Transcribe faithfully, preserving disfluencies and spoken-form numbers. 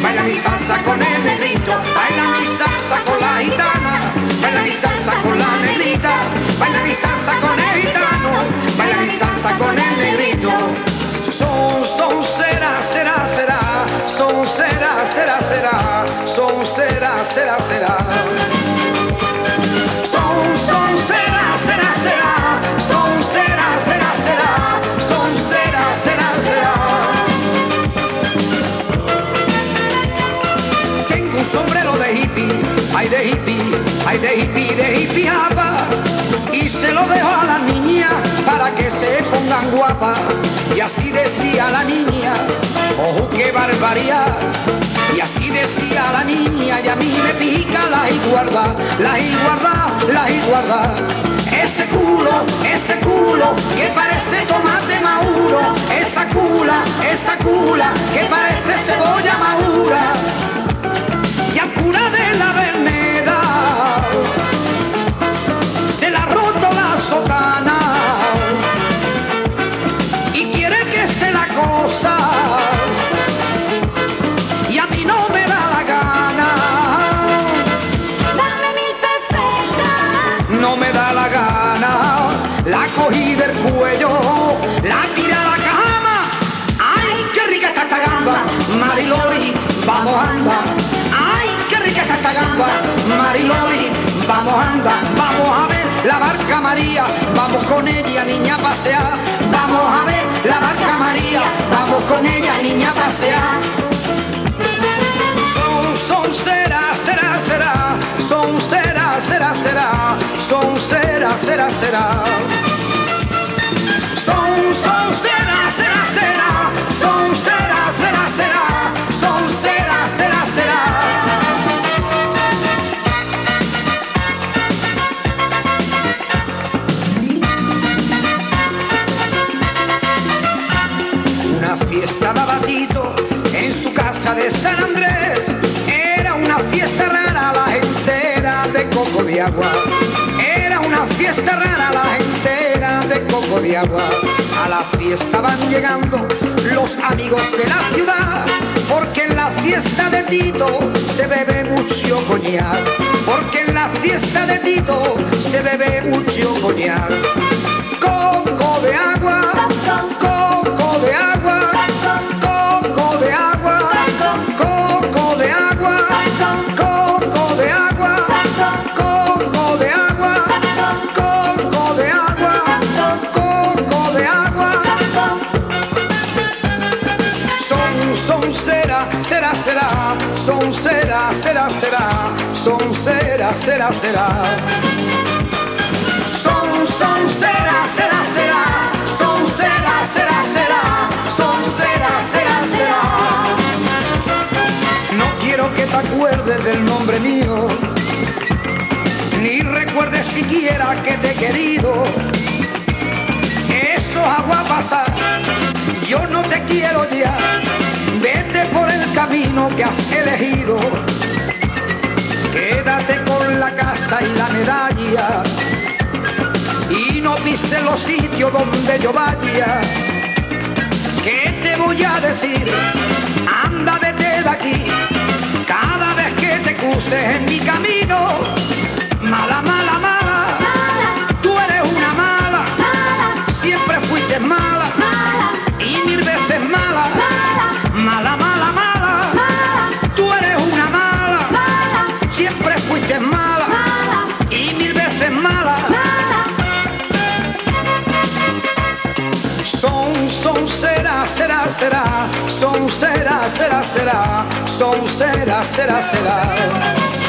baila mi salsa con el negrito, baila mi salsa con la gitana, baila mi salsa con la negrita, baila mi salsa con el gitano, baila mi salsa con el negrito. Son, son, será, será, será, son, será, será, será, son, será, será, será. Son, son, será, será, será, son, será, será, será, son, será, será, será. Tengo un sombrero de hippie, ay de hippie, ay de hippie, de hippie japa, y se lo dejo a las niñas para que se pongan guapas. Y así decía la niña, ojo qué barbaridad. Y así decía la niña, y a mí me pica la igualdad, la igualdad, la igualdad. Ese culo, ese culo que parece tomate maduro, esa cula, esa cula que parece cebolla madura. Y al cura de la Verneda se la ha roto la sotana y quiere que se la cosa, y a mí no me da la gana. Dame mil pesetas. No me da la gana. La cogí del cuello, la tiré a la cama. Ay, qué rica está esta gamba, Mariloli, vamos a andar. Ay, qué rica está esta gamba, Mariloli, vamos a andar. Vamos a ver la barca María, vamos con ella, niña, a pasear. Vamos a ver la barca María, vamos con ella, niña, a pasear. Son, son, será, será, será, son, será, será, será, son, será, será, será. Son, son, será, será, será, son, será, será, será, son, será, será, será. Una fiesta daba Tito en su casa de San Andrés. Era una fiesta rara, la gente era de coco de agua. Era una fiesta rara, la gente era de coco de agua. A la fiesta van llegando los amigos de la ciudad, porque en la fiesta de Tito se bebe mucho coñac. Porque en la fiesta de Tito se bebe mucho coñac. Coco de agua, coco de agua, coco de agua, coco de agua, coco de agua, coco de agua, coco de agua, coco de agua. Son, son, será, será, será, son, será, será, será, son, será, será, será. Son, son, será, será, será, son, será, será, será, son, será, será, será. No quiero que te acuerdes del nombre mío, ni recuerdes siquiera que te he querido. Eso es agua pasar, yo no te quiero ya. Vete por el camino que has elegido. Quédate con la casa y la medalla, y no pises los sitios donde yo vaya. ¿Qué te voy a decir? Anda, vete de aquí. Cada vez que te cruces en mi camino, mala, mala, mala, tú eres una mala, siempre fuiste mala, y mil veces mala, mala, mala, mala, tú eres una mala, siempre fuiste mala, y mil veces mala. Son, son, será, será, será, son, será, será, será, son, será, será, será.